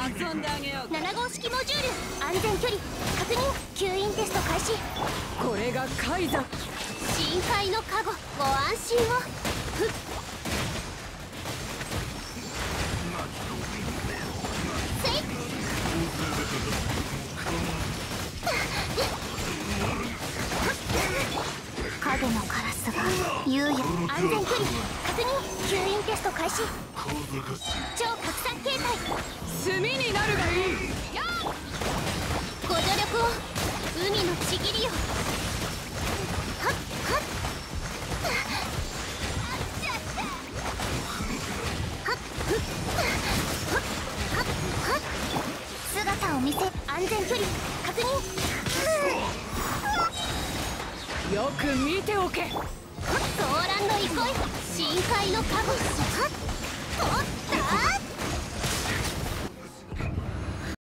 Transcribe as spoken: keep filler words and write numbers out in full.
遊んであげよう。 なな号式モジュール安全距離確認。吸引テスト開始。 これがカイザ。 深海の加護ご安心を。ふっせい影のカラスが優也。安全距離確認。吸引テスト開始。超拡散形態炭になるがいい。 ご助力を。海のちぎりよ。はっはっはっふっはっはっはっ姿を見せ。安全距離確認。 よく見ておけ。 ソーランド憩い深海の加護。はっ